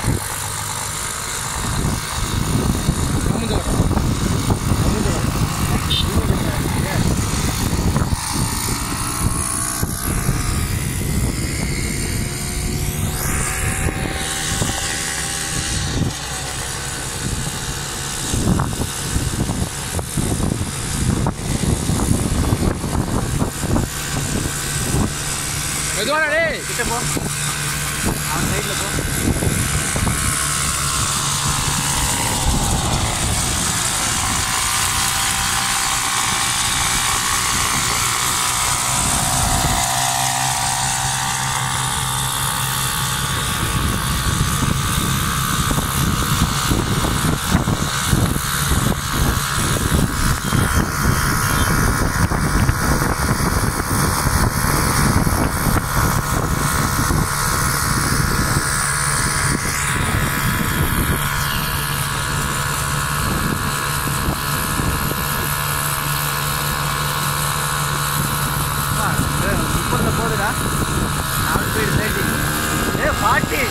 மெதுவாடா டேய், கிட்ட போ. அவன் சைடுல போ. போதுடா, 4 ஸ்பீடு 30. 40.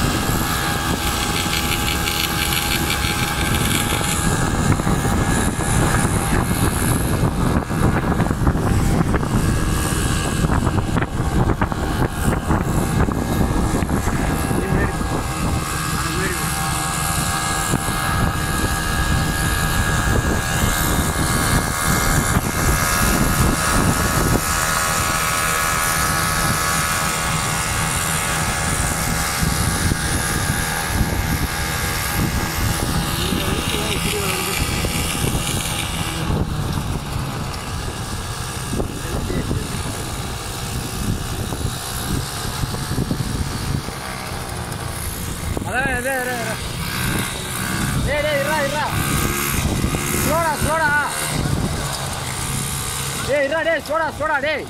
சோடா டேய்,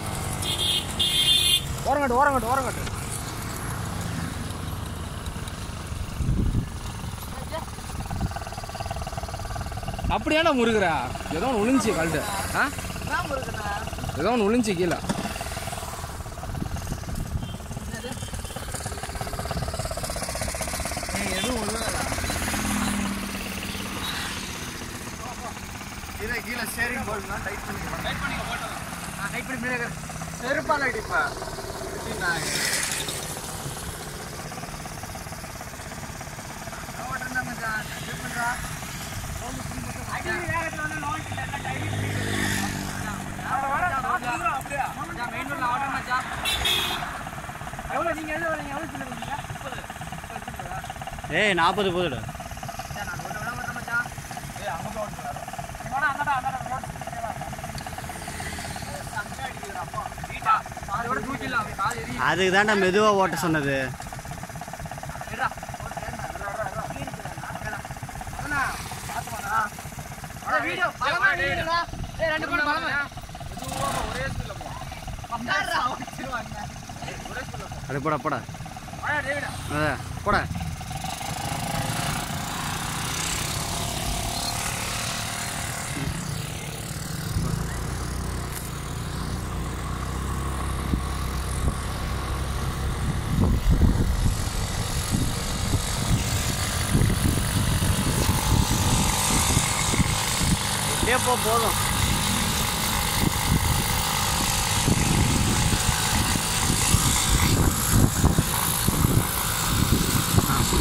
ஓரங்கட்டு. அப்படியாடா முருகுறா? ஏதோ ஒன்று ஒளிஞ்சி கழட்டு. ஏதோ ஒன்று ஒளிஞ்சி கீழே. கீழே ஸ்டேரிங் போர்டு டைட் பண்ணி போட்டோம். டைட் பண்ணி செருப்பால் அடிப்பா. ஏய் 40 போதுடா. அதுக்கு தான்டா மெதுவா ஓட்ட சொன்னது. அடி போடா போடா போடா. போதும்.